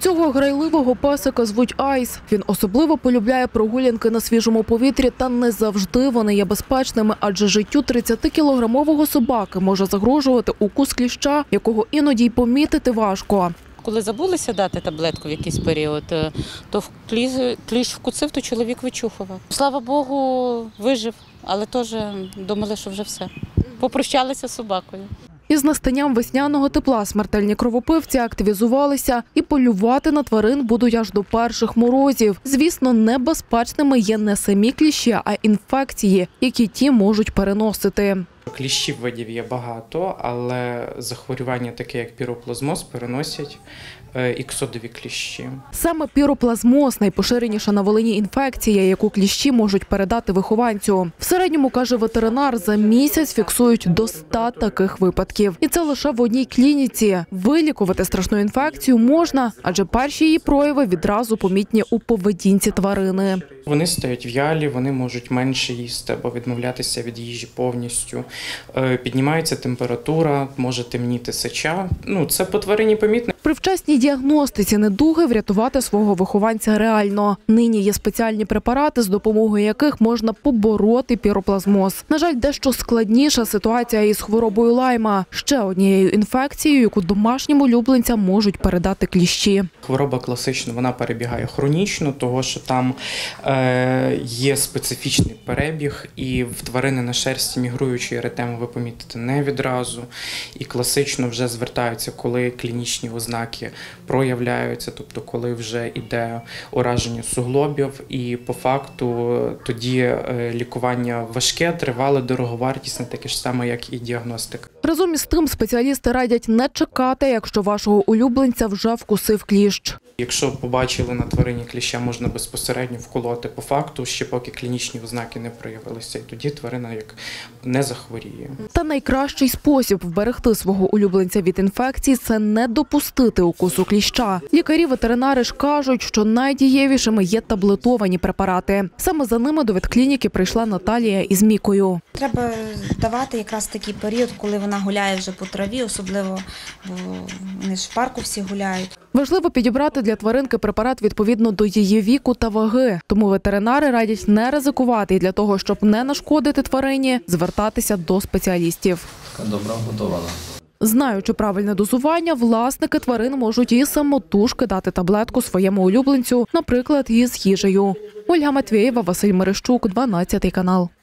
Цього грайливого песика звуть Айс. Він особливо полюбляє прогулянки на свіжому повітрі, та не завжди вони є безпечними, адже життю 30-кілограмового собаки може загрожувати укус кліща, якого іноді й помітити важко. Коли забулися дати таблетку в якийсь період, то кліщ вкусив, то чоловік вичухував. Слава Богу, вижив, але теж думали, що вже все. Попрощалися з собакою. Із настанням весняного тепла смертельні кровопивці активізувалися і полювати на тварин будуть аж до перших морозів. Звісно, небезпечними є не самі кліщі, а інфекції, які ті можуть переносити. Кліщів видів є багато, але захворювання таке, як піроплазмоз, переносять іксодові кліщі. Саме піроплазмоз – найпоширеніша на Волині інфекція, яку кліщі можуть передати вихованцю. В середньому, каже ветеринар, за місяць фіксують до 100 таких випадків. І це лише в одній клініці. Вилікувати страшну інфекцію можна, адже перші її прояви відразу помітні у поведінці тварини. Вони стають в'ялі, вони можуть менше їсти або відмовлятися від їжі повністю. Піднімається температура, може темніти сеча. Це по тварині помітно. При вчасній діагностиці недуги врятувати свого вихованця реально. Нині є спеціальні препарати, з допомогою яких можна побороти піроплазмоз. На жаль, дещо складніша ситуація із хворобою Лайма – ще однією інфекцією, яку домашнім улюбленцям можуть передати кліщі. Хвороба класична, вона перебігає хронічно, того що там є специфічний перебіг, і в тварини на шерсті мігруючий еретему ви помітите не відразу. І класично вже звертаються, коли клінічні ознаки проявляються, тобто коли вже йде ураження суглобів, і по факту тоді лікування важке, тривале, дороговартісне, таке ж саме, як і діагностика. Разом із тим спеціалісти радять не чекати, якщо вашого улюбленця вже вкусив кліщ. Якщо побачили на тварині кліща, можна безпосередньо вколоти по факту, ще поки клінічні ознаки не проявилися, і тоді тварина як не захворіє. Та найкращий спосіб вберегти свого улюбленця від інфекції – це не допустити укусу кліща. Лікарі-ветеринари ж кажуть, що найдієвішими є таблетовані препарати. Саме за ними до ветклініки прийшла Наталія із Мікою. Треба давати якраз такий період, коли вона гуляє вже по траві, особливо, бо вони ж в парку всі гуляють. Важливо підібрати для тваринки препарат відповідно до її віку та ваги. Тому ветеринари радять не ризикувати і для того, щоб не нашкодити тварині, звертатися до спеціалістів. Добре готована. Знаючи правильне дозування, власники тварин можуть і самотужки дати таблетку своєму улюбленцю, наприклад, із їжею. Ольга Матвєєва, Василь Мерещук, 12 канал.